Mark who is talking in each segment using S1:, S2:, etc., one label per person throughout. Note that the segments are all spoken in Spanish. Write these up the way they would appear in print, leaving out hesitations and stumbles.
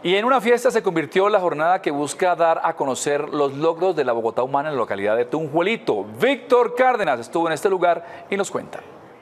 S1: Y en una fiesta se convirtió la jornada que busca dar a conocer los logros de la Bogotá humana en la localidad de Tunjuelito. Víctor Cárdenas estuvo en este lugar y nos cuenta.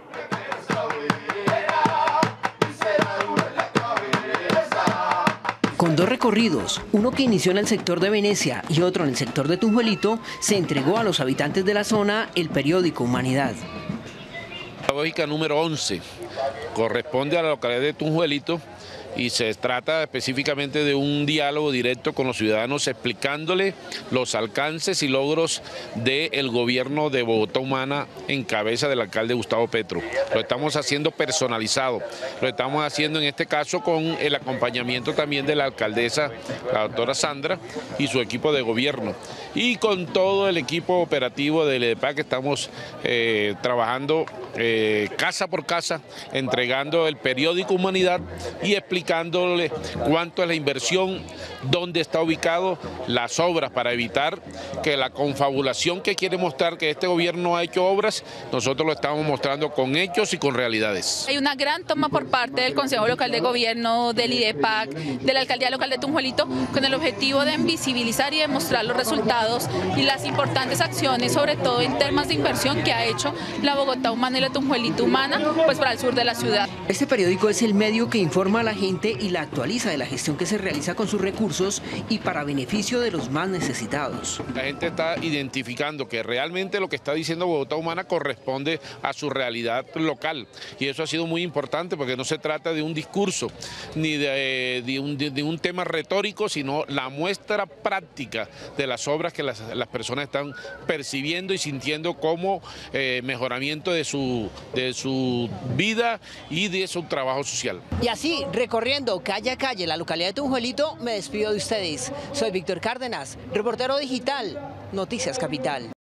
S2: Con dos recorridos, uno que inició en el sector de Venecia y otro en el sector de Tunjuelito, se entregó a los habitantes de la zona el periódico Humanidad.
S3: Pedagógica número 11 corresponde a la localidad de Tunjuelito y se trata específicamente de un diálogo directo con los ciudadanos explicándole los alcances y logros del gobierno de Bogotá Humana en cabeza del alcalde Gustavo Petro. Lo estamos haciendo personalizado, lo estamos haciendo en este caso con el acompañamiento también de la alcaldesa, la doctora Sandra, y su equipo de gobierno. Y con todo el equipo operativo del EDEPAC estamos trabajando casa por casa, entregando el periódico Humanidad y explicándole cuánto es la inversión, dónde está ubicado, las obras, para evitar que la confabulación que quiere mostrar que este gobierno ha hecho obras, nosotros lo estamos mostrando con hechos y con realidades.
S4: Hay una gran toma por parte del Consejo Local de Gobierno, del IDEPAC, de la Alcaldía Local de Tunjuelito, con el objetivo de visibilizar y demostrar los resultados y las importantes acciones, sobre todo en temas de inversión que ha hecho la Bogotá Humana y la Tunjuelito Humana, pues para el sur de la ciudad.
S2: Este periódico es el medio que informa a la gente y la actualiza de la gestión que se realiza con sus recursos y para beneficio de los más necesitados.
S3: La gente está identificando que realmente lo que está diciendo Bogotá Humana corresponde a su realidad local, y eso ha sido muy importante porque no se trata de un discurso ni de un tema retórico, sino la muestra práctica de las obras que las personas están percibiendo y sintiendo como mejoramiento de su vida y de su trabajo social.
S2: Y así, recorriendo calle a calle la localidad de Tunjuelito, me despido de ustedes. Soy Víctor Cárdenas, reportero digital, Noticias Capital.